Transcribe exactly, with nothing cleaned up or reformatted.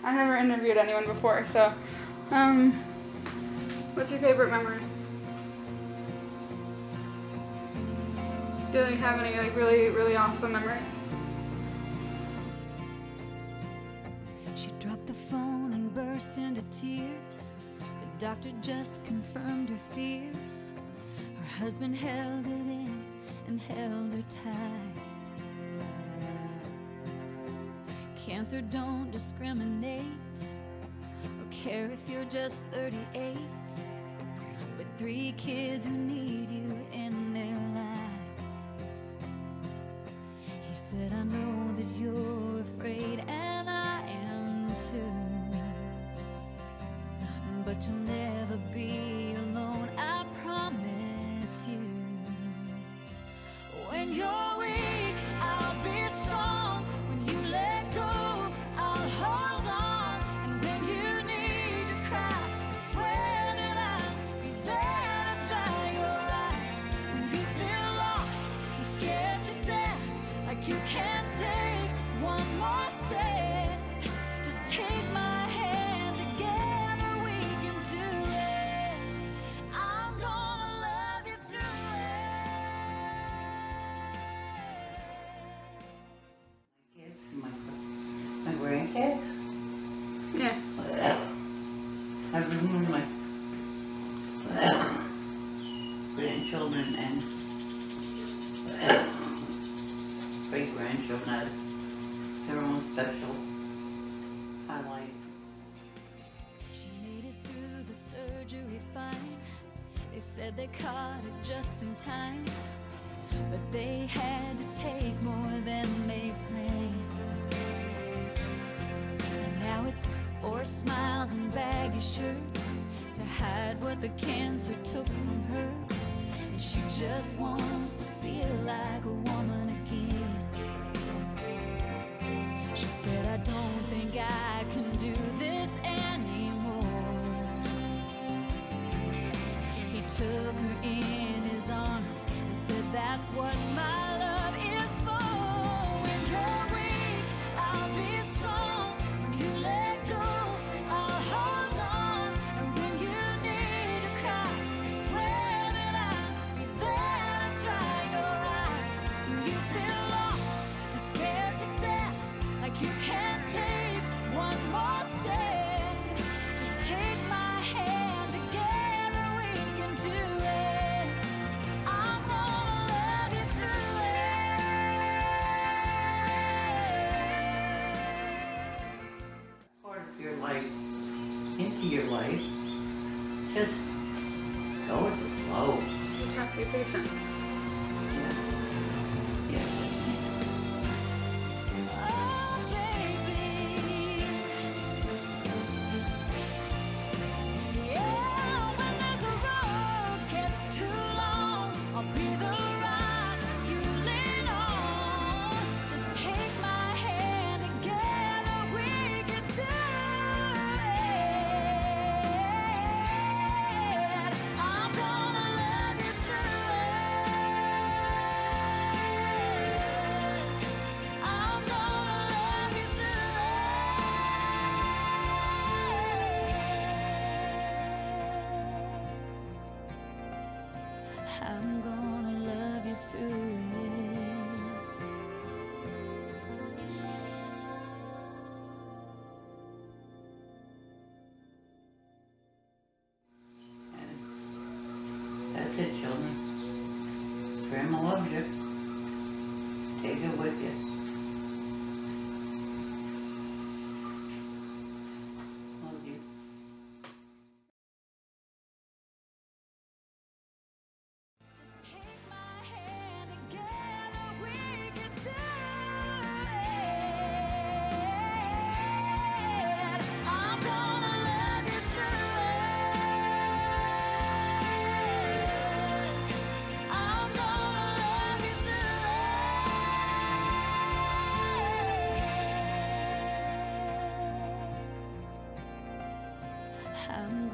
I've never interviewed anyone before, so, um, what's your favorite memory? Do you have any like really, really awesome memories? She dropped the phone and burst into tears. The doctor just confirmed her fears. Her husband held it in and held her tight. Cancer don't discriminate or care if you're just thirty-eight. With three kids who need you in their lives. He said, I know that you're afraid and I am too, but you'll never be alone, I promise you. When you're weak, I'll be strong. When you let go, I'll hold on. And when you need to cry, I swear that I'll be there to dry your eyes. When you feel lost and scared to death, like you can't take one more step, just take my hand, together we can do it. I'm gonna love you through it. Kids, my, my grandkids. Yeah. Everyone of my grandchildren and great-grandchildren had their own special highlight. She made it through the surgery fine. They said they caught it just in time, but they had to take more than they planned. And now it's four smiles and baggy shirts to hide what the cancer took from her. And she just wants to feel like a woman again. She said, I don't think I can do this anymore. He took her in his arms and said, that's what my love is for. When you're weak, I'll be strong. When you let go, I'll hold on. And when you need to cry, I swear that I'll be there to dry your eyes. When you feel lost and scared to death, like you can't take one more step, just take my hand, together we can do it. I'm gonna love you through it. Part of your life, into your life, just go with the flow. You just have to be patient. Yeah. Yeah. Oh, baby. Yeah, when there's a road gets too long, I'll be the rock you lean on. Just take my hand, together we can do it. I'm gonna love you through it. I'm gonna love you through it. I'm gonna love you through it. And that's it, children. Grandma loves you. Take it with you. Love you. Just take my hand, together we can do it. I'm gonna love you through it. I'm gonna love you through it. I'm